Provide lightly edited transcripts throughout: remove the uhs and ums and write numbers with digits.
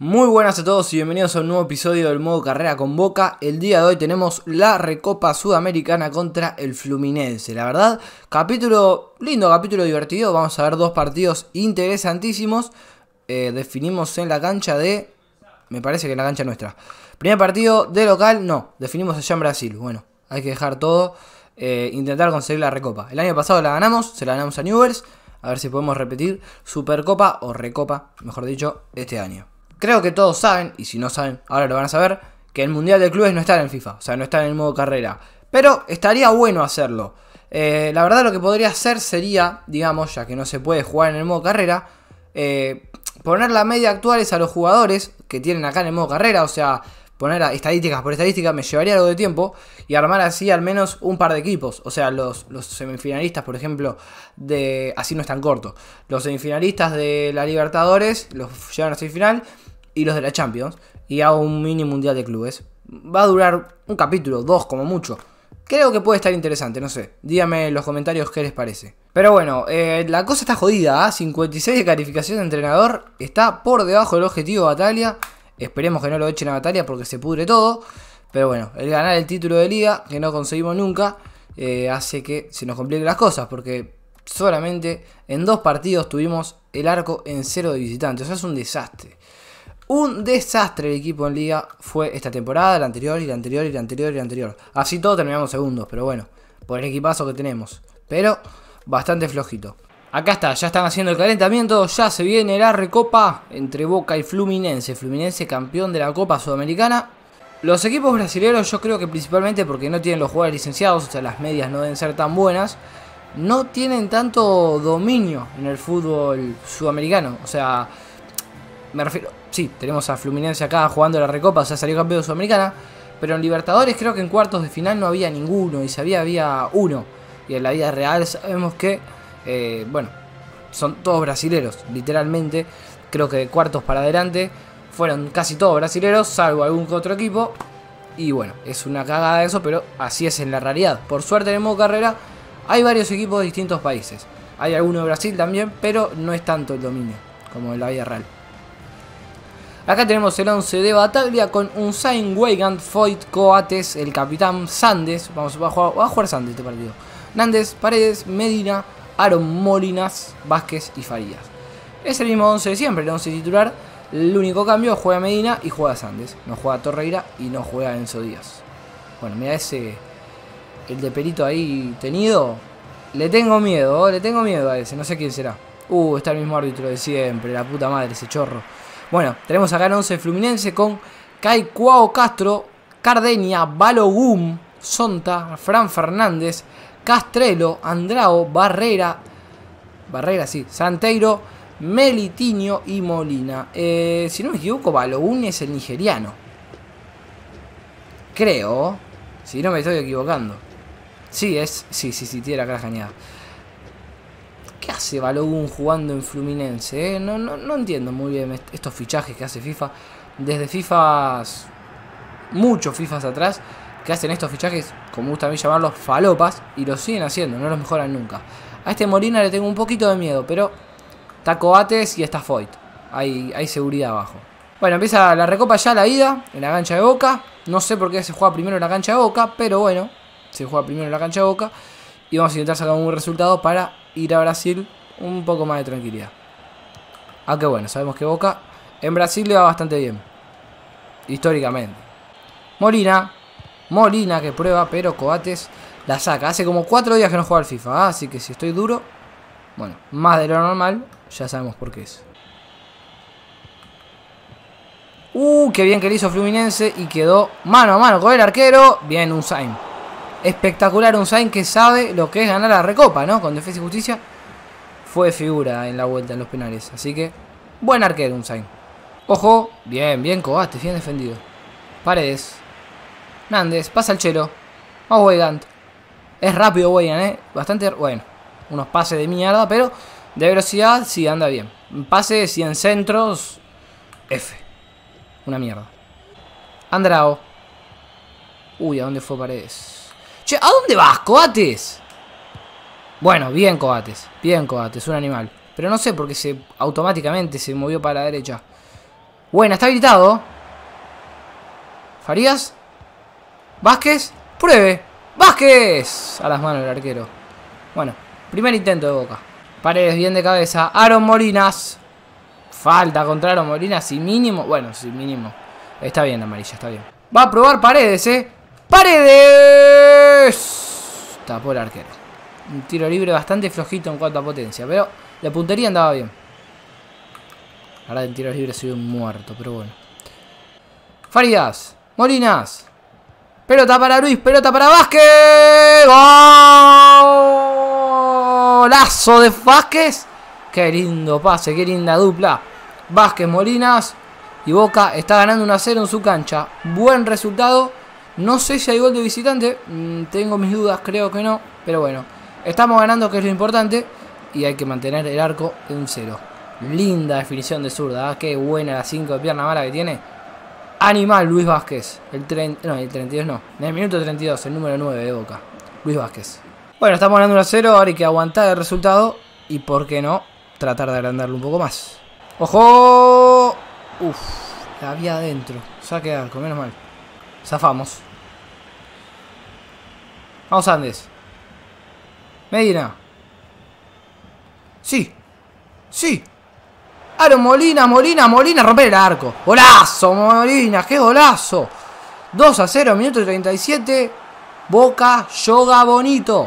Muy buenas a todos y bienvenidos a un nuevo episodio del modo carrera con Boca. El día de hoy tenemos la Recopa Sudamericana contra el Fluminense. La verdad, capítulo lindo, capítulo divertido. Vamos a ver dos partidos interesantísimos. Definimos en la cancha de... Me parece que en la cancha nuestra. Primer partido de local, no. Definimos allá en Brasil. Bueno, hay que dejar todo. Intentar conseguir la Recopa. El año pasado la ganamos, se la ganamos a Newell's. A ver si podemos repetir Supercopa o Recopa, mejor dicho, este año. Creo que todos saben, y si no saben, ahora lo van a saber, que el Mundial de Clubes no está en el FIFA, o sea, no está en el modo carrera. Pero estaría bueno hacerlo. La verdad lo que podría hacer sería, digamos, ya que no se puede jugar en el modo carrera, poner la media actuales a los jugadores que tienen acá en el modo carrera, o sea, poner estadísticas por estadísticas, me llevaría algo de tiempo, y armar así al menos un par de equipos. O sea, los semifinalistas, por ejemplo, así no es tan corto. Los semifinalistas de la Libertadores los llevan a semifinal. Y los de la Champions. Y hago un mini mundial de clubes. Va a durar un capítulo, dos como mucho. Creo que puede estar interesante, no sé. Díganme en los comentarios qué les parece. Pero bueno, la cosa está jodida, ¿eh? 56 de calificación de entrenador. Está por debajo del objetivo de Bataglia. Esperemos que no lo echen a Bataglia porque se pudre todo. Pero bueno, el ganar el título de liga, que no conseguimos nunca, hace que se nos compliquen las cosas. Porque solamente en 2 partidos tuvimos el arco en 0 de visitantes. O sea, es un desastre. Un desastre el equipo en liga fue esta temporada, la anterior y la anterior y la anterior y la anterior. Así todo terminamos segundos, pero bueno, por el equipazo que tenemos. Pero bastante flojito. Acá está, ya están haciendo el calentamiento, ya se viene la recopa entre Boca y Fluminense. Fluminense campeón de la Copa Sudamericana. Los equipos brasileños yo creo que principalmente porque no tienen los jugadores licenciados, o sea las medias no deben ser tan buenas. No tienen tanto dominio en el fútbol sudamericano, o sea... Me refiero, sí, tenemos a Fluminense acá jugando la Recopa, o sea, salió campeón de Sudamericana. Pero en Libertadores creo que en cuartos de final no había ninguno, y si había uno. Y en la vida real sabemos que, bueno, son todos brasileros, literalmente. Creo que de cuartos para adelante fueron casi todos brasileros, salvo algún que otro equipo. Y bueno, es una cagada eso, pero así es en la realidad. Por suerte en el modo carrera hay varios equipos de distintos países. Hay alguno de Brasil también, pero no es tanto el dominio como en la vida real. Acá tenemos el 11 de Bataglia con Unzain, Weigand, Foyt, Coates, el capitán Sandes. Va a jugar Sandes este partido. Nández, Paredes, Medina, Aaron Molinas, Vázquez y Farías. Es el mismo 11 de siempre, el 11 titular. El único cambio, juega Medina y juega Sandes. No juega Torreira y no juega Enzo Díaz. Bueno, mira ese, el de pelito ahí tenido. Le tengo miedo a ese, no sé quién será. Está el mismo árbitro de siempre, la puta madre, ese chorro. Bueno, tenemos acá en 11 Fluminense con Caicuao Castro, Cardeña, Balogun, Sonta, Fran Fernández, Castrelo, Andrao, Barrera, sí, Santeiro, Melitinho y Molina. Si no me equivoco, Balogun es el nigeriano. Creo, si no me estoy equivocando. Sí, tiene la cara genial. ¿Qué hace Balogun jugando en Fluminense? No entiendo muy bien estos fichajes que hace FIFA. Desde muchos FIFAs atrás, que hacen estos fichajes, como gusta a mí llamarlos, falopas, y los siguen haciendo, no los mejoran nunca. A este Molina le tengo un poquito de miedo, pero está Coates y está Foyt. Hay seguridad abajo. Bueno, empieza la recopa ya, la ida, en la cancha de Boca. No sé por qué se juega primero en la cancha de Boca, pero bueno, se juega primero en la cancha de Boca. Y vamos a intentar sacar un buen resultado para ir a Brasil un poco más de tranquilidad. Aunque bueno, sabemos que Boca en Brasil le va bastante bien, históricamente. Molina que prueba, pero Coates la saca. Hace como 4 días que no juega al FIFA, así que si estoy duro, bueno, más de lo normal, ya sabemos por qué es. Qué bien que le hizo Fluminense y quedó mano a mano con el arquero. Bien, Unzain. Espectacular Unzain, que sabe lo que es ganar la Recopa, ¿no? Con Defensa y Justicia fue figura en la vuelta en los penales. Así que, buen arquero Unzain. Ojo, bien Coates, bien defendido. Paredes, Nández, pasa el Chelo. Vamos Weigand. Es rápido Weigand, bastante bueno. Unos pases de mierda, pero de velocidad sí anda bien. Pases y en centros, F. Una mierda. Andrao. ¿A dónde fue Paredes? Che, ¿a dónde vas, Coates? Bueno, bien Coates, un animal. Pero no sé por qué automáticamente se movió para la derecha. Buena, está habilitado. Farías. Vázquez. Pruebe. Vázquez. A las manos del arquero. Bueno, primer intento de Boca. Paredes bien de cabeza. Aaron Molinas. Falta contra Aaron Molinas. Y mínimo. Bueno, sí, mínimo. Está bien la amarilla, está bien. Va a probar Paredes, ¡Paredes! Tapó el arquero. Un tiro libre bastante flojito en cuanto a potencia. Pero la puntería andaba bien. Ahora en tiros libres soy un muerto, pero bueno. Farías. Molinas. Pelota para Luis. Pelota para Vázquez. Golazo de Vázquez. Qué lindo pase. Qué linda dupla. Vázquez, Molinas. Y Boca está ganando 1-0 en su cancha. Buen resultado. No sé si hay gol de visitante. Tengo mis dudas. Creo que no. Pero bueno. Estamos ganando, que es lo importante. Y hay que mantener el arco en 0. Linda definición de zurda, qué buena la 5 de pierna mala que tiene. Animal Luis Vázquez. El 32 no. En el minuto 32, el número 9 de Boca. Luis Vázquez. Bueno, estamos ganando 1-0, ahora hay que aguantar el resultado. Y por qué no, tratar de agrandarlo un poco más. ¡Ojo! Uf, la había adentro. Saque de arco, menos mal. Zafamos. Vamos Andes. Medina. Sí. Sí. Aaron Molina, romper el arco. Golazo, Molina, qué golazo. 2-0, minuto 37. Boca yoga bonito.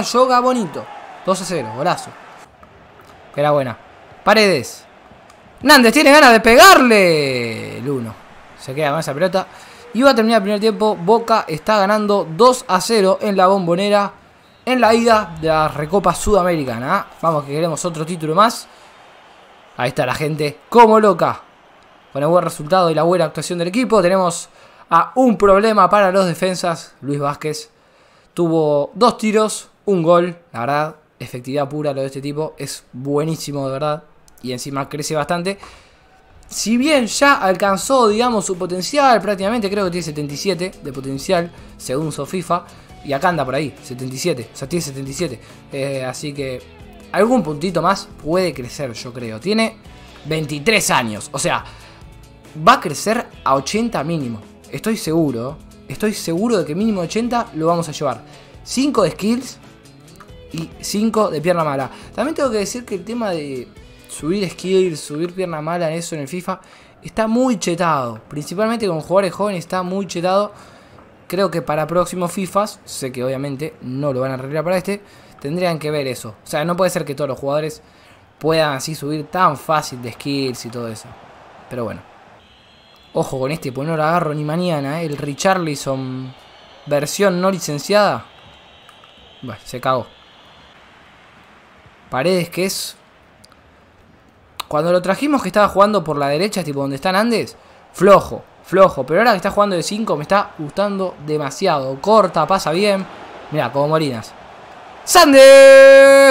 2-0, golazo. Que era buena. Paredes. Nández tiene ganas de pegarle. El 1. Se queda con esa pelota. Y va a terminar el primer tiempo. Boca está ganando 2-0 en la Bombonera. En la ida de la Recopa Sudamericana. Vamos que queremos otro título más. Ahí está la gente como loca. Con el buen resultado y la buena actuación del equipo. Tenemos a un problema para los defensas. Luis Vázquez tuvo 2 tiros, un gol. La verdad, efectividad pura lo de este tipo. Es buenísimo de verdad. Y encima crece bastante. Si bien ya alcanzó, digamos, su potencial. Prácticamente creo que tiene 77 de potencial. Según SoFIFA. Y acá anda por ahí, 77. O sea, tiene 77. Así que algún puntito más puede crecer, yo creo. Tiene 23 años. O sea, va a crecer a 80 mínimo. Estoy seguro de que mínimo 80 lo vamos a llevar. 5 de skills y 5 de pierna mala. También tengo que decir que el tema de subir skills, subir pierna mala, eso en el FIFA, está muy chetado. Principalmente con jugadores jóvenes está muy chetado. Creo que para próximos FIFAs, sé que obviamente no lo van a arreglar para este, tendrían que ver eso. O sea, no puede ser que todos los jugadores puedan así subir tan fácil de skills y todo eso. Pero bueno. Ojo con este, pues no lo agarro ni mañana, El Richarlison versión no licenciada. Bueno, se cagó. Paredes, que es... Cuando lo trajimos que estaba jugando por la derecha, tipo donde están Andes, flojo. Pero ahora que está jugando de 5 me está gustando demasiado. Corta, pasa bien. Mirá, como Molinas. ¡Sande!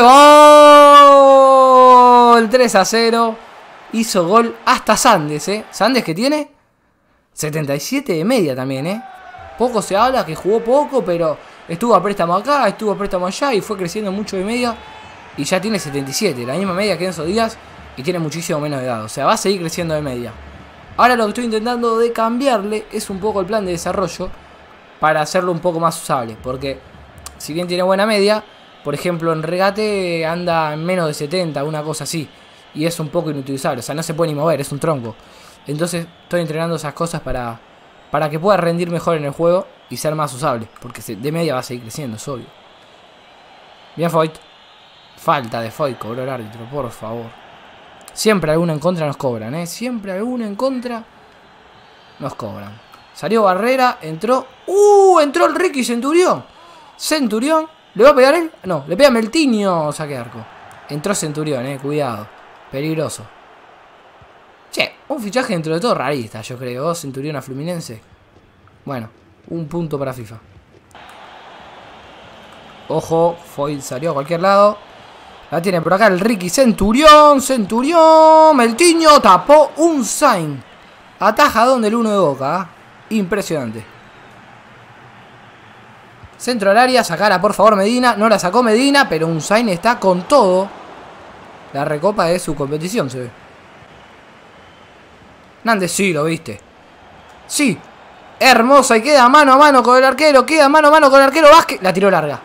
¡Gol! 3-0. Hizo gol hasta Sandes, Sandes que tiene 77 de media también, Poco se habla, que jugó poco, pero estuvo a préstamo acá, estuvo a préstamo allá y fue creciendo mucho de media. Y ya tiene 77, la misma media que Enzo Díaz. Y tiene muchísimo menos de edad. O sea, va a seguir creciendo de media. Ahora lo que estoy intentando de cambiarle es un poco el plan de desarrollo para hacerlo un poco más usable. Porque si bien tiene buena media, por ejemplo en regate anda en menos de 70, una cosa así. Y es un poco inutilizable, o sea, no se puede ni mover, es un tronco. Entonces estoy entrenando esas cosas para que pueda rendir mejor en el juego y ser más usable. Porque de media va a seguir creciendo, es obvio. Bien Foyt. Falta de Foyt, cobró el árbitro, por favor. Siempre alguna en contra nos cobran, Siempre alguna en contra nos cobran. Salió Barrera, entró. Entró el Ricky Centurión. ¿Le va a pegar él? No, le pega Meltinho, saque de arco. Entró Centurión, cuidado. Peligroso. Che, un fichaje dentro de todo rarista, yo creo. Centurión a Fluminense. Bueno, un punto para FIFA. Ojo, Foyt salió a cualquier lado. La tiene por acá el Ricky Centurión. Meltinho tapó un sign. Atajadón del 1 de Boca. Impresionante. Centro al área. Sacara por favor Medina. No la sacó Medina, pero un sign está con todo. La recopa de su competición se ve. Nández, sí, lo viste. Sí. Hermosa y queda mano a mano con el arquero. Queda mano a mano con el arquero Vázquez. La tiró larga.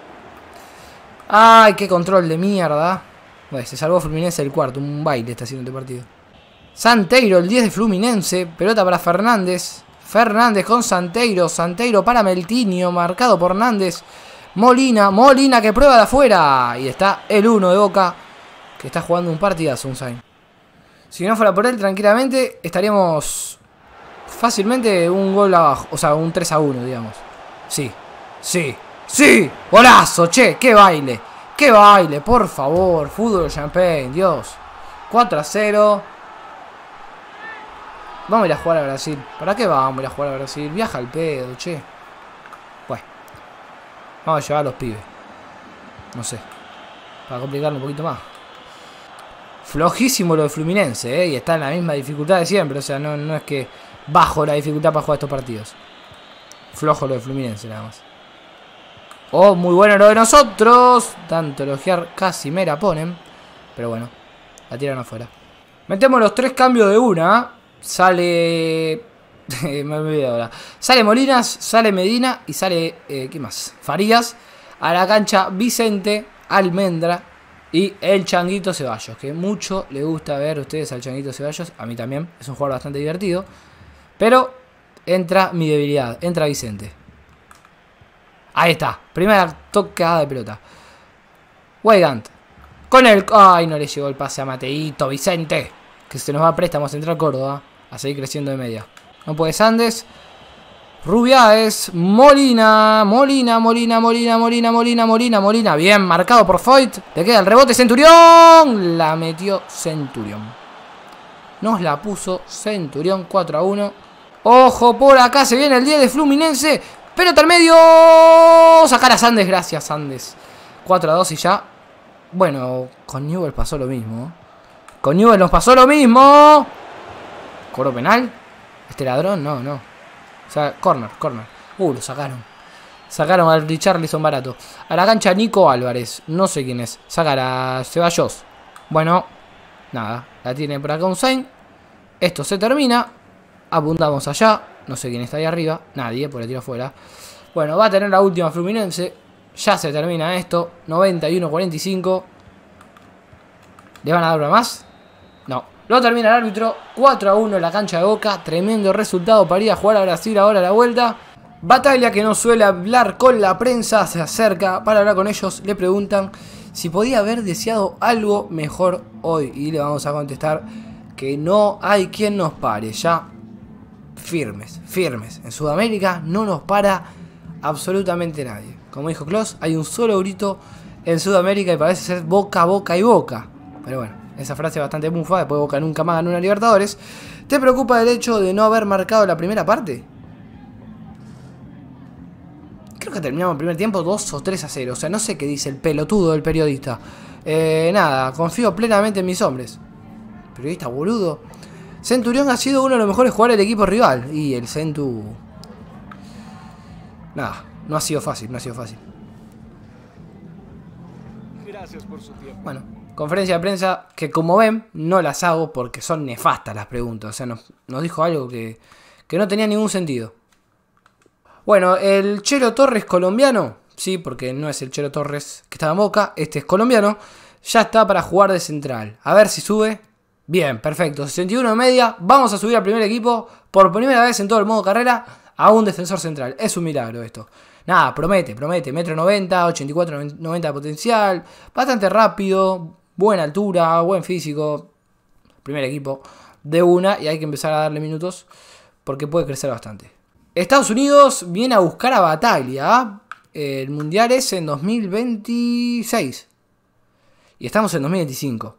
Ay, qué control de mierda. Bueno, se salvó Fluminense el cuarto. Un baile está haciendo este partido. Santeiro, el 10 de Fluminense. Pelota para Fernández. Fernández con Santeiro. Santeiro para Meltinho. Marcado por Nández. Molina. Molina que prueba de afuera. Y está el 1 de Boca. Que está jugando un partidazo, un Sain. Si no fuera por él, tranquilamente estaríamos fácilmente un gol abajo. O sea, un 3-1, digamos. Sí. Sí. ¡Sí! ¡Golazo! ¡Che! ¡Qué baile! ¡Qué baile! Por favor. Fútbol champagne. Dios. 4-0. Vamos a ir a jugar a Brasil. ¿Para qué vamos a ir a jugar a Brasil? Viaja al pedo, che. Bueno. Vamos a llevar a los pibes. No sé. Para complicarlo un poquito más. Flojísimo lo de Fluminense, ¿eh? Y está en la misma dificultad de siempre. O sea, no es que bajo la dificultad para jugar estos partidos. Flojo lo de Fluminense, nada más. Oh, muy bueno lo de nosotros. Tanto elogiar casi me la ponen. Pero bueno, la tiran afuera. Metemos los 3 cambios de una. Sale... me olvidé ahora. Sale Molinas, sale Medina y sale... ¿qué más? Farías. A la cancha Vicente, Almendra y el Changuito Ceballos. Que mucho le gusta ver a ustedes al Changuito Ceballos. A mí también. Es un jugador bastante divertido. Pero entra mi debilidad. Entra Vicente. Ahí está. Primera tocada de pelota. Weigand. Con el... Ay, no le llegó el pase a Mateito. Vicente. Que se nos va a préstamo a Central Córdoba. A seguir creciendo de media. No puede Sandes. Rubiáez. Molina. Molina. Bien, marcado por Foyt. Le queda el rebote. Centurión. La metió Centurión. Nos la puso Centurión. 4-1. Ojo, por acá se viene el 10 de Fluminense. Pelota al medio. Sacar a Sandes. Gracias, Sandes. 4-2 y ya. Bueno, con Newell pasó lo mismo. Con Newell nos pasó lo mismo. ¿Cobro penal? ¿Este ladrón? No. O sea, corner. Lo sacaron. Sacaron al Richarlison barato. A la cancha Nico Álvarez. No sé quién es. Sacar a Ceballos. Bueno, nada. La tiene por acá un Sain. Esto se termina. Apuntamos allá. No sé quién está ahí arriba. Nadie, por el tiro afuera. Bueno, va a tener la última Fluminense. Ya se termina esto. 91-45. ¿Le van a dar una más? No. Lo termina el árbitro. 4-1 en la cancha de Boca. Tremendo resultado para ir a jugar a Brasil ahora a la vuelta. Bataglia, que no suele hablar con la prensa, se acerca para hablar con ellos. Le preguntan si podía haber deseado algo mejor hoy. Y le vamos a contestar que no hay quien nos pare. Ya firmes. En Sudamérica no nos para absolutamente nadie. Como dijo Klose, hay un solo grito en Sudamérica y parece ser Boca, Boca y Boca. Pero bueno, esa frase es bastante mufa. Después Boca nunca más ganó una Libertadores. ¿Te preocupa el hecho de no haber marcado la primera parte? Creo que terminamos el primer tiempo 2 o 3-0. O sea, no sé qué dice el pelotudo del periodista. Nada, confío plenamente en mis hombres. Periodista boludo. Centurión ha sido uno de los mejores jugadores del equipo rival. Y el Centu... Nada, no ha sido fácil. Gracias por su tiempo. Bueno, conferencia de prensa que como ven no las hago porque son nefastas las preguntas. O sea, nos dijo algo que no tenía ningún sentido. Bueno, el Chelo Torres colombiano, sí, porque no es el Chelo Torres que estaba en Boca, este es colombiano, ya está para jugar de central. A ver si sube. Bien, perfecto, 61 de media, vamos a subir al primer equipo por primera vez en todo el modo carrera a un defensor central. Es un milagro esto. Nada, promete, 1,90 m, 84, 90 de potencial, bastante rápido, buena altura, buen físico. Primer equipo de una y hay que empezar a darle minutos porque puede crecer bastante. Estados Unidos viene a buscar a Bataglia. El mundial es en 2026. Y estamos en 2025.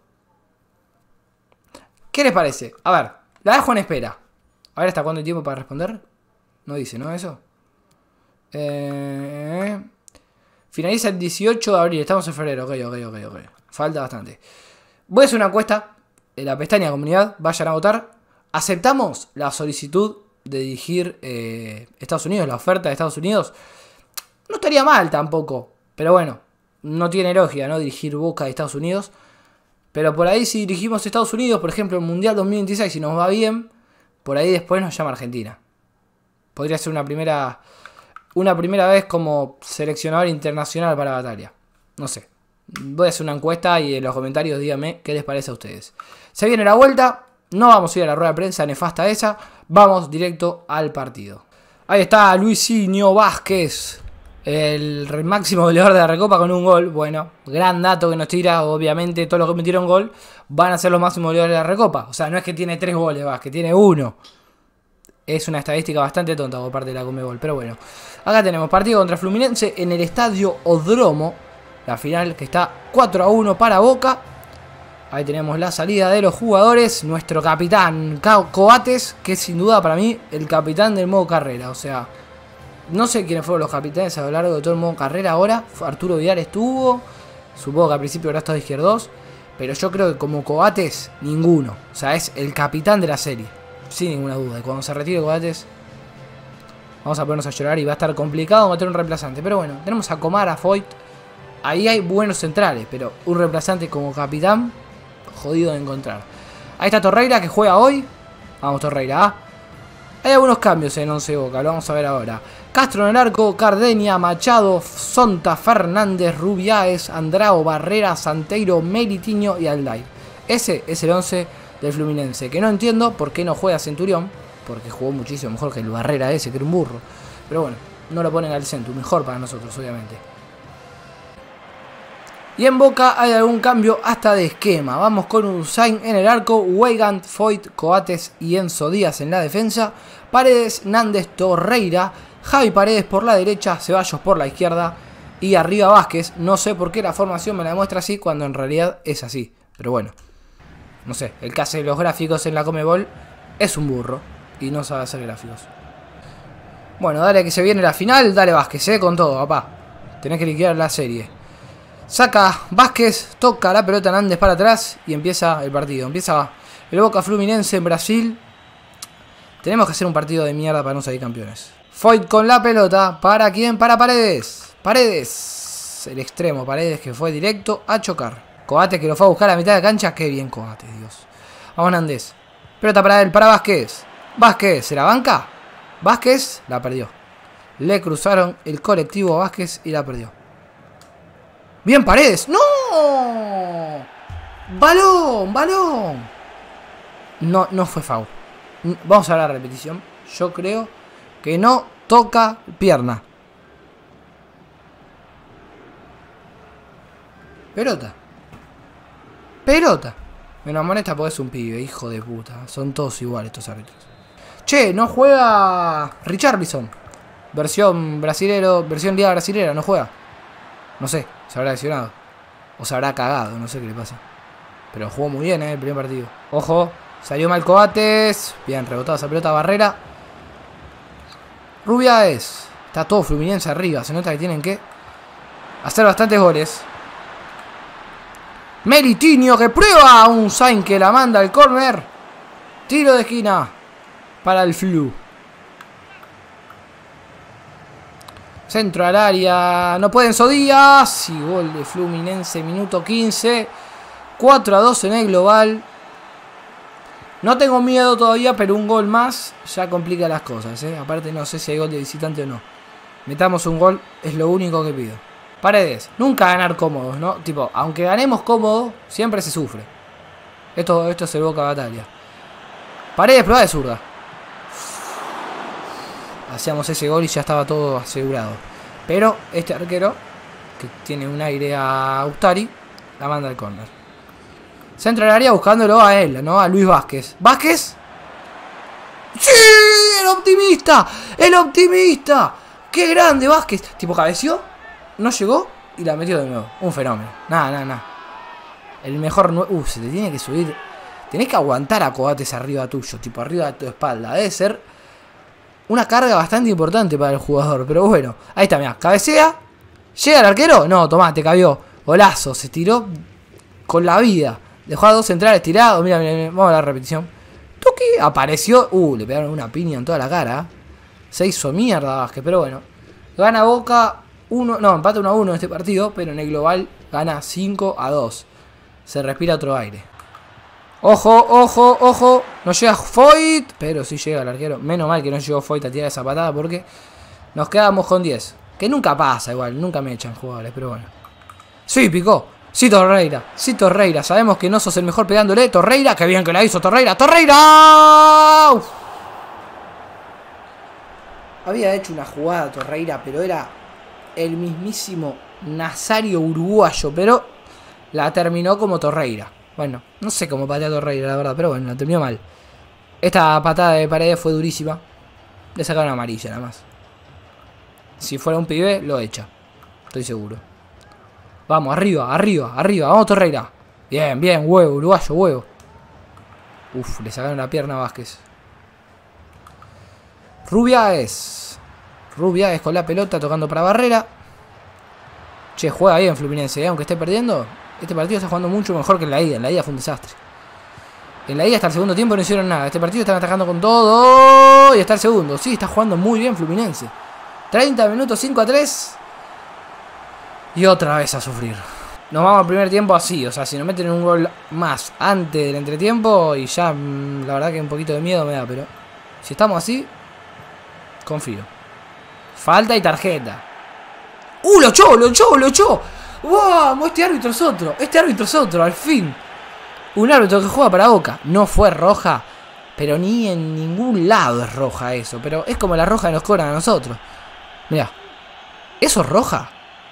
¿Qué les parece? A ver, la dejo en espera. A ver hasta cuándo hay tiempo para responder. No dice, ¿no? Eso. Finaliza el 18 de abril. Estamos en febrero. Ok. Falta bastante. Voy a hacer una encuesta en la pestaña comunidad. Vayan a votar. ¿Aceptamos la solicitud de dirigir Estados Unidos, la oferta de Estados Unidos? No estaría mal tampoco, pero bueno, no tiene lógica, ¿no? Dirigir Boca de Estados Unidos, pero por ahí si dirigimos Estados Unidos, por ejemplo, el Mundial 2026, si nos va bien, por ahí después nos llama Argentina. Podría ser una primera vez como seleccionador internacional para Batalla. No sé. Voy a hacer una encuesta y en los comentarios díganme qué les parece a ustedes. Se viene la vuelta. No vamos a ir a la rueda de prensa nefasta esa. Vamos directo al partido. Ahí está Luisinho Vázquez, el máximo goleador de la Recopa con un gol. Bueno, gran dato que nos tira. Obviamente todos los que metieron gol van a ser los máximos goleadores de la Recopa. O sea, no es que tiene 3 goles Vázquez, tiene 1. Es una estadística bastante tonta por parte de la Conmebol. Pero bueno, acá tenemos partido contra Fluminense en el estadio Odromo. La final que está 4-1 para Boca. Ahí tenemos la salida de los jugadores. Nuestro capitán Coates, que es sin duda para mí el capitán del modo carrera. O sea, no sé quiénes fueron los capitanes a lo largo de todo el modo carrera ahora. Arturo Vidal estuvo. Supongo que al principio era estado izquierdos. Pero yo creo que como Coates, ninguno. O sea, es el capitán de la serie. Sin ninguna duda. Y cuando se retire Coates, vamos a ponernos a llorar y va a estar complicado meter un reemplazante. Pero bueno, tenemos a Comar, a Foyt. Ahí hay buenos centrales, pero un reemplazante como capitán, jodido de encontrar. Ahí está Torreira que juega hoy. Vamos Torreira. Hay algunos cambios en Once Boca, lo vamos a ver ahora. Castro en el arco, Cardeña, Machado, Sonta, Fernández, Rubiáez, Andrao, Barrera, Santeiro, Melitiño y Alday. Ese es el 11 del Fluminense, que no entiendo por qué no juega Centurión, porque jugó muchísimo mejor que el Barrera ese, que era un burro. Pero bueno, no lo ponen al centro, mejor para nosotros obviamente. Y en Boca hay algún cambio hasta de esquema. Vamos con Usain en el arco, Weigand, Foyt, Coates y Enzo Díaz en la defensa. Paredes, Nández, Torreira, Javi Paredes por la derecha, Ceballos por la izquierda y arriba Vázquez. No sé por qué la formación me la muestra así cuando en realidad es así. Pero bueno, no sé, el que hace los gráficos en la Conmebol es un burro y no sabe hacer gráficos. Bueno, dale que se viene la final, dale Vázquez, con todo, papá. Tenés que liquidar la serie. Saca Vázquez, toca la pelota Nández para atrás y empieza el partido. Empieza el Boca Fluminense en Brasil. Tenemos que hacer un partido de mierda para no salir campeones. Foyt con la pelota. ¿Para quién? Para Paredes. Paredes. El extremo Paredes que fue directo a chocar. Coates que lo fue a buscar a mitad de cancha. Qué bien Coates, Dios. Vamos Nández. Pelota para él, para Vázquez. Vázquez, ¿se la banca? Vázquez la perdió. Le cruzaron el colectivo a Vázquez y la perdió. Bien Paredes. ¡No! ¡Balón! ¡Balón! No fue foul. Vamos a la repetición. Yo creo que no toca pierna. Pelota. Pelota. Me lo amonesta porque es un pibe, hijo de puta. Son todos iguales estos árbitros. Che, no juega Richarlison. Versión brasilero, versión liga brasilera, no juega. No sé, se habrá lesionado. O se habrá cagado, no sé qué le pasa. Pero jugó muy bien, el primer partido. Ojo, salió mal Coates. Bien, rebotado esa pelota Barrera. Rubiáez. Está todo Fluminense arriba. Se nota que tienen que hacer bastantes goles. Melitiño que prueba un Sain que la manda al córner. Tiro de esquina para el Flu. Centro al área. No pueden Díaz. Y gol de Fluminense, minuto 15. 4-2 en el global. No tengo miedo todavía, pero un gol más ya complica las cosas, Aparte no sé si hay gol de visitante o no. Metamos un gol, es lo único que pido. Paredes, nunca ganar cómodos, ¿no? Tipo, aunque ganemos cómodo, siempre se sufre. Esto es el Boca Batalla. Paredes, prueba de zurda. Hacíamos ese gol y ya estaba todo asegurado. Pero este arquero, que tiene un aire a Ustari, la manda al córner. Centro al área buscándolo a él, ¿no? A Luis Vázquez. ¿Vázquez? ¡Sí! ¡El optimista! ¡El optimista! ¡Qué grande Vázquez! Tipo, cabeció, no llegó y la metió de nuevo. Un fenómeno. Nada. El mejor... se te tiene que subir. Tenés que aguantar a Coates arriba tuyo, tipo arriba de tu espalda. Debe ser una carga bastante importante para el jugador. Pero bueno, ahí está, mirá. Cabecea. ¿Llega el arquero? No, tomá, te cabió. Golazo, se tiró con la vida. Dejó a dos centrales tirados. Mira, vamos a la repetición. Tuki, apareció. Le pegaron una piña en toda la cara. Se hizo mierda Vázquez, pero bueno. Gana Boca 1. No, empata 1-1 en este partido. Pero en el global gana 5-2. Se respira otro aire. Ojo, ojo, ojo. No llega Foyt, pero sí llega el arquero. Menos mal que no llegó Foyt a tirar esa patada porque nos quedamos con 10. Que nunca pasa igual, nunca me echan jugadores, pero bueno. Sí, picó. Sí, Torreira. Sí, Torreira. Sabemos que no sos el mejor pegándole. Torreira, qué bien que la hizo Torreira. ¡Torreira! Uf. Había hecho una jugada Torreira, pero era el mismísimo Nazario uruguayo, pero la terminó como Torreira. Bueno, no sé cómo patea Torreira, la verdad, pero bueno, la terminó mal. Esta patada de Paredes fue durísima. Le sacaron amarilla nada más. Si fuera un pibe, lo echa. Estoy seguro. Vamos, arriba, arriba, arriba. Vamos, Torreira. Bien, bien, huevo, uruguayo, huevo. Uf, le sacaron la pierna a Vázquez. Rubiales con la pelota tocando para Barrera. Che, juega bien Fluminense, aunque esté perdiendo. Este partido está jugando mucho mejor que en la ida. En la ida fue un desastre. En la ida hasta el segundo tiempo no hicieron nada. Este partido están atacando con todo. Y hasta el segundo. Sí, está jugando muy bien Fluminense. 30 minutos, 5-3. Y otra vez a sufrir. Nos vamos al primer tiempo así. O sea, si nos meten un gol más antes del entretiempo. Y ya, la verdad que un poquito de miedo me da. Pero si estamos así, confío. Falta y tarjeta. Lo echó, lo echó, lo echó. ¡Wow! Este árbitro es otro. Este árbitro es otro, al fin. Un árbitro que juega para Boca. No fue roja. Pero ni en ningún lado es roja eso. Pero es como la roja que nos cobran a nosotros. Mirá. ¿Eso es roja?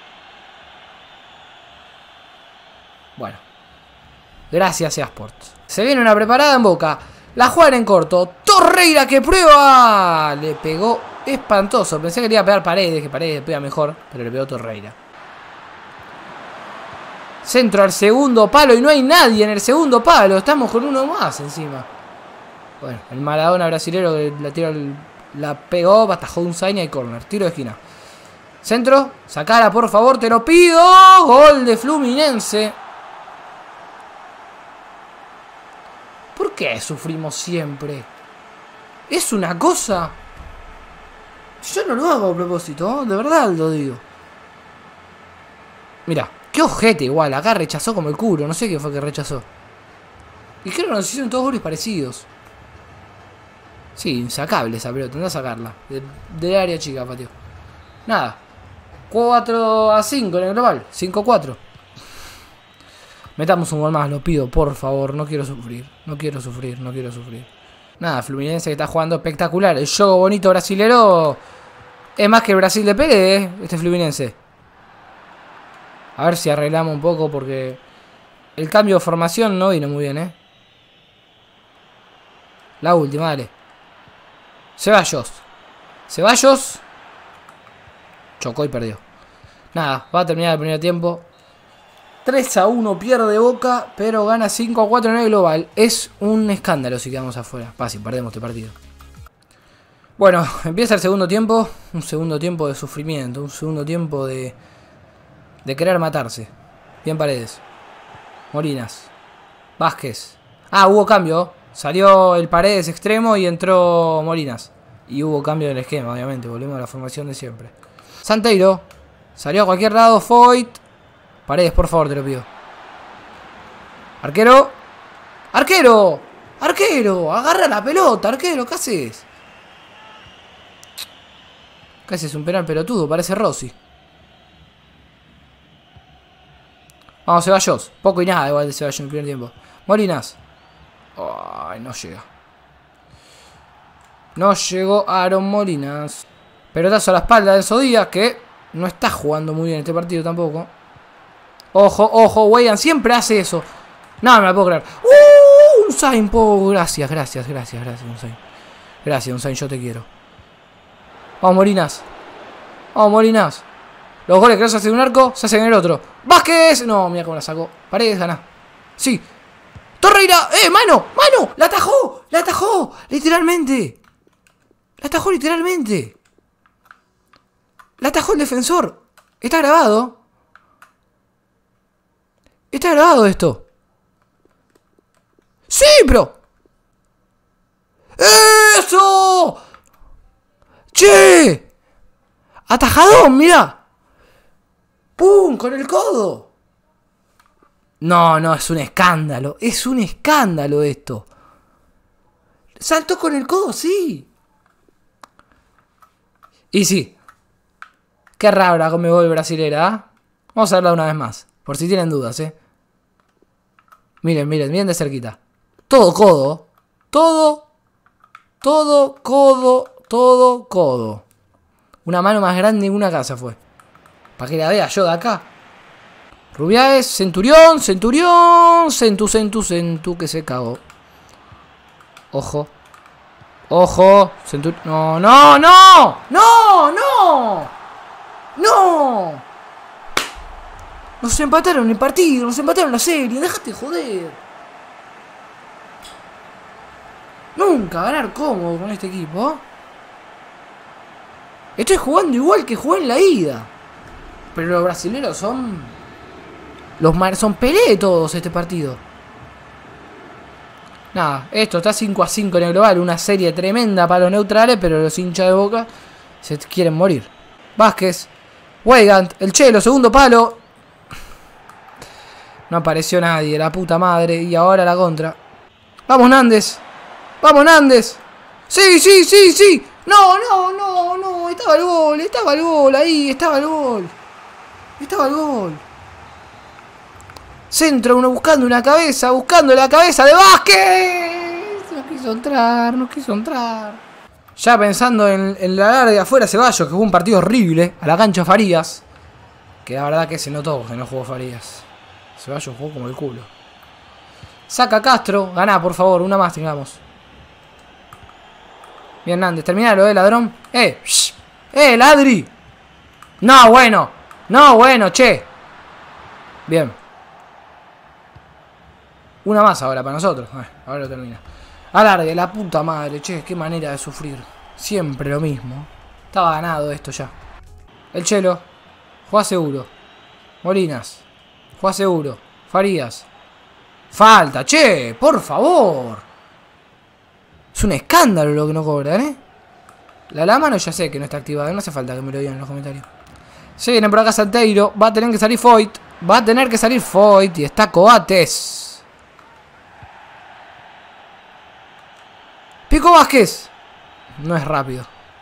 Bueno. Gracias, eSports. Se viene una preparada en Boca. La juegan en corto. Torreira que prueba. Le pegó espantoso. Pensé que le iba a pegar Paredes. Que Paredes pega mejor. Pero le pegó Torreira. Centro al segundo palo. Y no hay nadie en el segundo palo. Estamos con uno más encima. Bueno, el Maradona brasilero que la tiró, la pegó. Atajó un Zaina y corner. Tiro de esquina. Centro. Sacala por favor. Te lo pido. Gol de Fluminense. ¿Por qué sufrimos siempre? Es una cosa. Yo no lo hago a propósito, ¿eh? De verdad lo digo. Mira, qué ojete igual. Acá rechazó como el culo. No sé qué fue que rechazó. Y creo que nos hicieron todos goles parecidos. Sí, insacable esa pelota. Tendrá que sacarla. Del área chica, patio. Nada. 4-5 en el global. 5-4. Metamos un gol más, lo pido, por favor. No quiero sufrir. No quiero sufrir, no quiero sufrir. Nada, Fluminense que está jugando espectacular. El juego bonito brasilero es más que el Brasil de Pérez, este Fluminense. A ver si arreglamos un poco porque el cambio de formación no vino muy bien, La última, dale. Ceballos. Ceballos. Chocó y perdió. Nada, va a terminar el primer tiempo. 3-1 pierde Boca, pero gana 5-4 en el global. Es un escándalo si quedamos afuera. Fácil, perdemos este partido. Bueno, empieza el segundo tiempo. Un segundo tiempo de sufrimiento. Un segundo tiempo de querer matarse. Bien Paredes. Molinas. Vázquez. Ah, hubo cambio. Salió el Paredes extremo y entró Molinas. Y hubo cambio del esquema, obviamente. Volvemos a la formación de siempre. Santeiro. Salió a cualquier lado. Foyt. Paredes, por favor, te lo pido. Arquero. ¡Arquero! ¡Arquero! ¡Agarra la pelota, arquero! ¿Qué haces? ¿Qué haces? Un penal pelotudo, parece Rossi. Vamos, Ceballos. Poco y nada igual de Ceballos en el primer tiempo. Molinas. Ay, no llega. No llegó Aaron Molinas. Pelotazo a la espalda de Enzo Díaz, que no está jugando muy bien este partido tampoco. Ojo, ojo, Weyan siempre hace eso. No, me la puedo creer. Unzain, gracias, Unzain. Gracias, Unzain, yo te quiero. Vamos, Molinas. Vamos, Molinas. Los goles que no se hacen en un arco, se hacen en el otro. ¡Vázquez! No, mira cómo la sacó. Paredes gana. Sí. ¡Torreira! ¡Mano! ¡Mano! ¡La atajó! ¡La atajó! ¡Literalmente! ¡La atajó literalmente! ¡La atajó el defensor! Está grabado. Está grabado esto. ¡Sí, pero! ¡Eso! ¡Che! ¡Atajadón, mira! ¡Pum! Con el codo. No, no, es un escándalo. Es un escándalo esto. Saltó con el codo, sí. Y sí. Qué rara Conmebol brasilera, ¿eh? Vamos a verla una vez más. Por si tienen dudas, Miren, miren, miren de cerquita. Todo codo. Todo codo. Una mano más grande que una casa fue. Para que la vea yo de acá. Rubiales, Centurión, Centu, que se cagó. Ojo. Ojo. No, no, no. No, no. No. Nos empataron el partido, nos empataron la serie. Déjate joder. Nunca ganar cómodo con este equipo. Estoy jugando igual que jugué en la ida. Pero los brasileños son... son Pelé todos este partido. Nada, esto está 5-5 en el global. Una serie tremenda para los neutrales, pero los hinchas de Boca se quieren morir. Vázquez, Weigand, el Chelo, segundo palo. No apareció nadie, la puta madre. Y ahora la contra. Vamos, Nández. Vamos, Nández. Sí, sí, sí, sí. No, no, no, no. Estaba el gol ahí, estaba el gol. Estaba el gol. Centro, uno buscando la cabeza de Vázquez. No quiso entrar. Ya pensando en la larga afuera Ceballos, que jugó un partido horrible. A la cancha Farías. Que la verdad que se notó que no jugó Farías. Ceballos jugó como el culo. Saca Castro. Ganá, por favor, una más tengamos. Bien, Nández, terminalo, ladrón. Ladri. No, bueno, che. Bien. Una más ahora para nosotros. Ahora lo termina. Alargue, la puta madre, che. Qué manera de sufrir. Siempre lo mismo. Estaba ganado esto ya. El Chelo. Juega seguro. Molinas. Juega seguro. Farías. Falta, che. Por favor. Es un escándalo lo que no cobran, La mano ya sé que no está activada. No hace falta que me lo digan en los comentarios. Se viene por acá Santeiro. Va a tener que salir Foyt. Y está Coates. Pico Vázquez. No es rápido.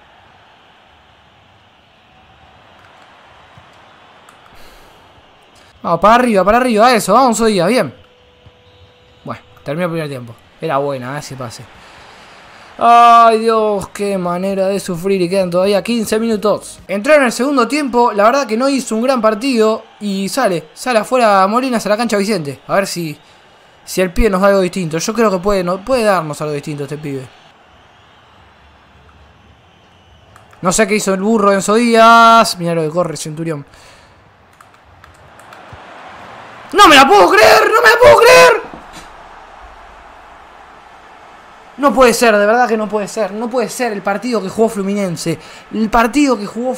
Vamos, para arriba. Eso, vamos hoy día. Bien. Bueno, terminó el primer tiempo. Era buena, ese pase. Ay, Dios, qué manera de sufrir. Y quedan todavía 15 minutos. Entró en el segundo tiempo. La verdad que no hizo un gran partido. Y sale afuera Molinas a la cancha Vicente. A ver si el pibe nos da algo distinto. Yo creo que puede darnos algo distinto este pibe. No sé qué hizo el burro Enzo Díaz. Mirá lo que corre Centurión. ¡No me la puedo creer! No puede ser, de verdad que no puede ser. No puede ser el partido que jugó Fluminense. Todo el partido que jugó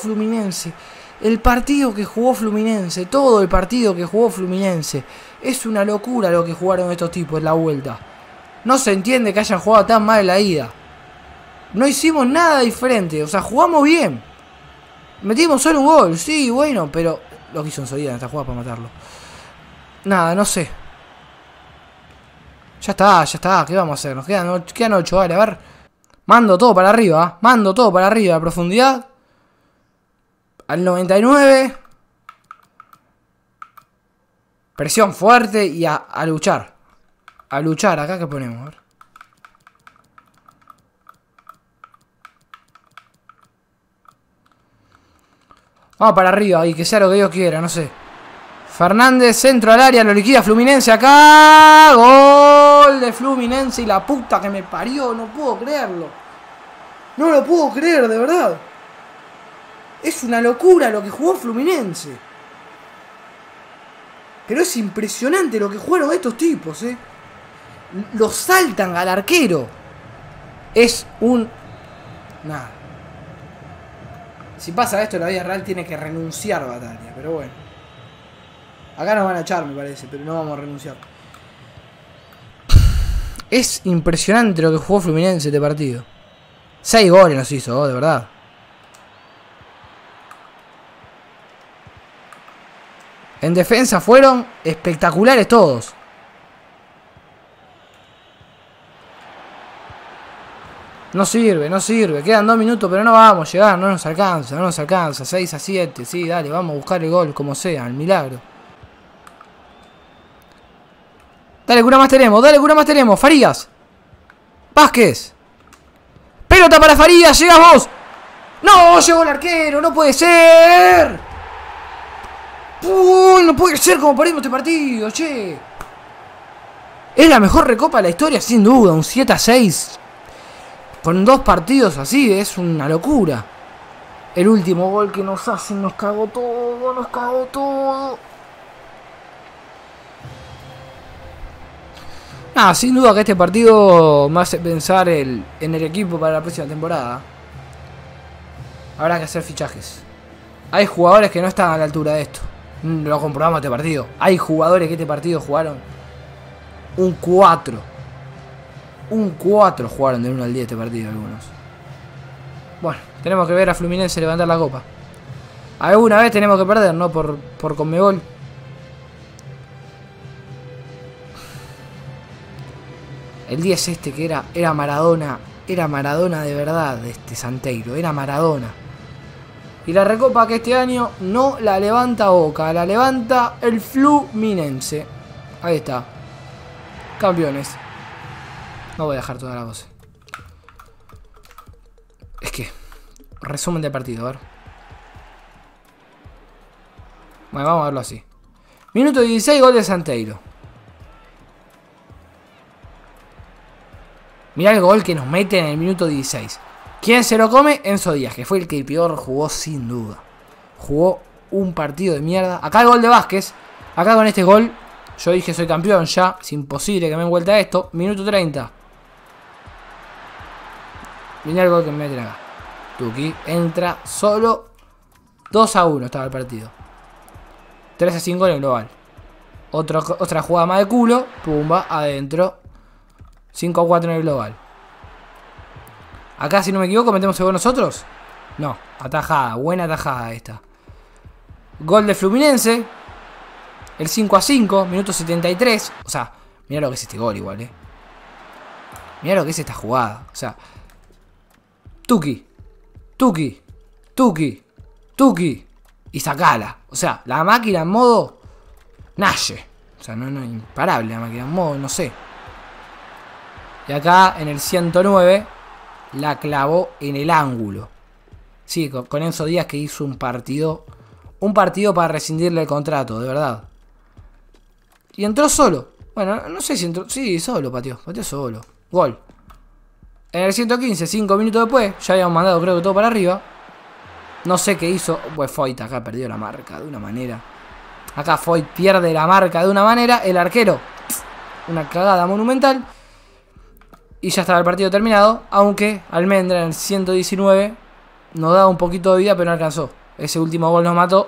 Fluminense. Es una locura lo que jugaron estos tipos en la vuelta. No se entiende que hayan jugado tan mal en la ida. No hicimos nada diferente. O sea, jugamos bien. Metimos solo un gol. Sí, bueno, pero lo que hizo en Soledad en esta jugada para matarlo. Nada, no sé. Ya está. ¿Qué vamos a hacer? Nos quedan 8, vale, a ver. Mando todo para arriba. A profundidad. Al 99. Presión fuerte y a luchar. A luchar, acá que ponemos, a ver. Vamos para arriba y que sea lo que Dios quiera, no sé. Fernández, centro al área, lo liquida Fluminense acá. Gol de Fluminense y la puta que me parió, no puedo creerlo. No lo puedo creer, de verdad. Es una locura lo que jugó Fluminense. Pero es impresionante lo que jugaron estos tipos, Los saltan al arquero. Es un... Nada. Si pasa esto en la vida real tiene que renunciar a Batalla, pero bueno. Acá nos van a echar, me parece, pero no vamos a renunciar. Es impresionante lo que jugó Fluminense este partido. 6 goles nos hizo, de verdad. En defensa fueron espectaculares todos. No sirve, no sirve. Quedan 2 minutos, pero no vamos a llegar. No nos alcanza, no nos alcanza. 6-7. Sí, dale, vamos a buscar el gol como sea, el milagro. Dale, cura más tenemos, dale, cura más tenemos. Farías. Vázquez. Pelota para Farías, llegas vos. No, llegó el arquero, no puede ser. Uy, no puede ser como perdimos este partido, che. Es la mejor recopa de la historia, sin duda. Un 7-6. Con 2 partidos así, es una locura. El último gol que nos hacen nos cagó todo, nos cagó todo. Sin duda que este partido me hace pensar en el equipo para la próxima temporada. Habrá que hacer fichajes. Hay jugadores que no están a la altura de esto. Lo comprobamos este partido. Hay jugadores que este partido jugaron un 4. Un 4 jugaron del 1 al 10 este partido algunos. Bueno, tenemos que ver a Fluminense levantar la copa. Alguna vez tenemos que perder, ¿no? Por Conmebol. El 10 este que era Maradona. Era Maradona de verdad, este Santeiro. Era Maradona. Y la recopa que este año no la levanta Boca. La levanta el Fluminense. Ahí está. Campeones. No voy a dejar toda la voz. Es que... Resumen del partido, a ver. Bueno, vamos a verlo así. Minuto 16, gol de Santeiro. Mirá el gol que nos mete en el minuto 16. ¿Quién se lo come? Enzo Díaz, que fue el que peor jugó sin duda. Jugó un partido de mierda. Acá el gol de Vázquez. Acá con este gol, yo dije soy campeón ya. Es imposible que me den vuelta a esto. Minuto 30. Mirá el gol que me meten acá. Tuki entra solo. 2-1 estaba el partido. 3-5 en el global. Otra jugada más de culo. Pumba, adentro. 5-4 en el global. Acá, si no me equivoco, metemos el gol nosotros. No, atajada, buena atajada esta. Gol de Fluminense. El 5-5, minuto 73. O sea, mirá lo que es este gol igual, Mirá lo que es esta jugada. O sea, Tuki, Tuki, Tuki, Tuki. Y sacala. O sea, la máquina en modo Naye. O sea, no imparable la máquina en modo, no sé. Y acá en el 109 la clavó en el ángulo. Sí, con Enzo Díaz, que hizo un partido. Un partido para rescindirle el contrato, de verdad. Y entró solo. Bueno, no sé si entró. Sí, solo pateó. Pateó solo. Gol. En el 115, 5 minutos después, ya habíamos mandado creo que todo para arriba. No sé qué hizo. Pues Foyt acá perdió la marca de una manera. Acá Foyt pierde la marca de una manera. El arquero, una cagada monumental. Y ya estaba el partido terminado. Aunque Almendra en el 119 nos daba un poquito de vida, pero no alcanzó. Ese último gol nos mató.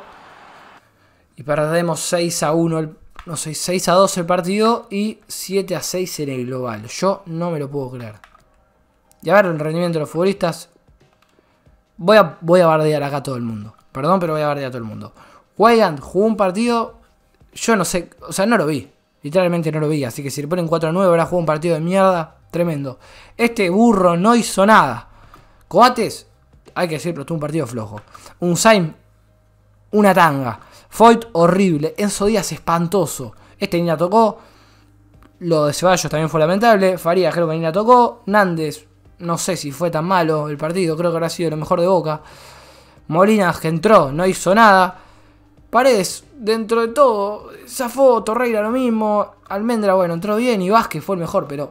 Y perdemos 6-1. No sé, 6-2 el partido. Y 7-6 en el global. Yo no me lo puedo creer. Y a ver el rendimiento de los futbolistas. Voy a bardear acá a todo el mundo. Perdón, pero voy a bardear a todo el mundo. Weigand jugó un partido. Yo no sé. O sea, no lo vi. Literalmente no lo vi. Así que si le ponen 4-9, ahora jugó un partido de mierda. Tremendo. Este burro no hizo nada. Coates, hay que decirlo, tuvo un partido flojo. Un Saim, una tanga. Foyt, horrible. Enzo Díaz, espantoso. Este ni la tocó. Lo de Ceballos también fue lamentable. Farías creo que ni la tocó. Nández, no sé si fue tan malo el partido. Creo que habrá sido lo mejor de Boca. Molinas, que entró, no hizo nada. Paredes, dentro de todo, zafó. Torreira lo mismo. Almendra, bueno, entró bien. Y Vázquez fue el mejor, pero...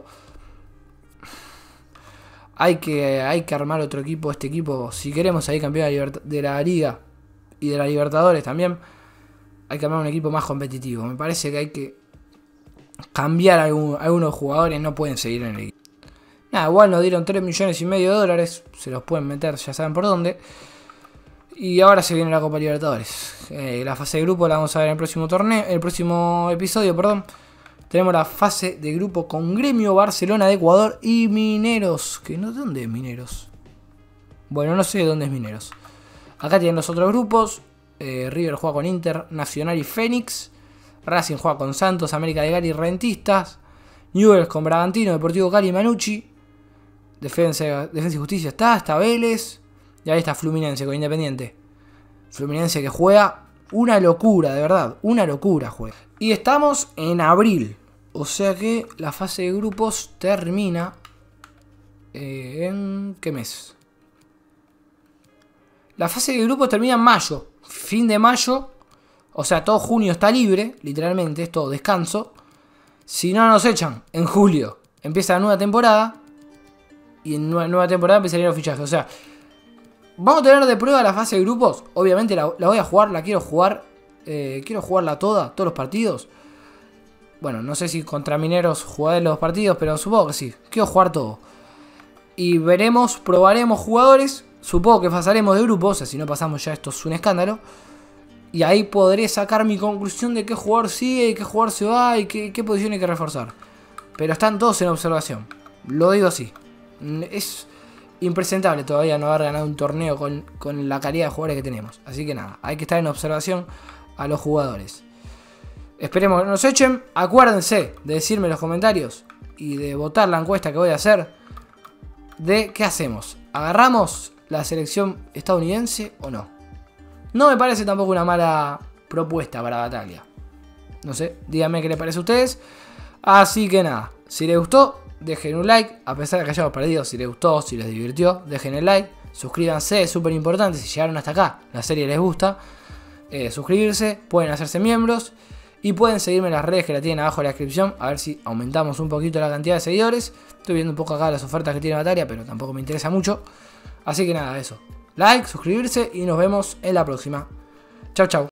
Hay que armar otro equipo. Este equipo, si queremos salir campeón de la Liga y de la Libertadores también, hay que armar un equipo más competitivo. Me parece que hay que cambiar algunos jugadores. No pueden seguir en el equipo. Nada, igual nos dieron 3,5 millones de dólares. Se los pueden meter, ya saben por dónde. Y ahora se viene la Copa Libertadores. La fase de grupo la vamos a ver en el próximo torneo. El próximo episodio, perdón. Tenemos la fase de grupo con Gremio, Barcelona de Ecuador y Mineros. Que no, ¿dónde es Mineros? Bueno, no sé de dónde es Mineros. Acá tienen los otros grupos. River juega con Inter, Nacional y Fénix. Racing juega con Santos, América de Cali y Rentistas. Newell's con Bragantino, Deportivo Cali y Manucci. Defensa y Justicia está Vélez. Y ahí está Fluminense con Independiente. Fluminense que juega una locura, de verdad. Una locura juega. Y estamos en abril. O sea que la fase de grupos termina... ¿en qué mes? La fase de grupos termina en mayo. Fin de mayo. O sea, todo junio está libre. Literalmente, es todo descanso. Si no nos echan en julio, empieza la nueva temporada. Y en nueva temporada empezarían los fichajes. O sea, vamos a tener de prueba la fase de grupos. Obviamente la voy a jugar, la quiero jugar. Quiero jugarla todos los partidos. Bueno, no sé si contra Mineros jugaré los partidos, pero supongo que sí. Quiero jugar todo. Y veremos, probaremos jugadores. Supongo que pasaremos de grupos. O sea, si no pasamos ya esto es un escándalo. Y ahí podré sacar mi conclusión de qué jugador sigue y qué jugador se va y qué posición hay que reforzar. Pero están todos en observación. Lo digo así. Es impresentable todavía no haber ganado un torneo con la calidad de jugadores que tenemos. Así que nada, hay que estar en observación a los jugadores. Esperemos que nos echen. Acuérdense de decirme en los comentarios y de votar la encuesta que voy a hacer. De qué hacemos. ¿Agarramos la selección estadounidense o no? No me parece tampoco una mala propuesta para Bataglia. No sé, díganme qué les parece a ustedes. Así que nada, si les gustó, dejen un like. A pesar de que hayamos perdido, si les gustó, si les divirtió, dejen el like. Suscríbanse, es súper importante. Si llegaron hasta acá, la serie les gusta. Suscribirse, pueden hacerse miembros. Y pueden seguirme en las redes que la tienen abajo en la descripción. A ver si aumentamos un poquito la cantidad de seguidores. Estoy viendo un poco acá las ofertas que tiene Bataglia, pero tampoco me interesa mucho. Así que nada, eso. Like, suscribirse y nos vemos en la próxima. Chau, chau.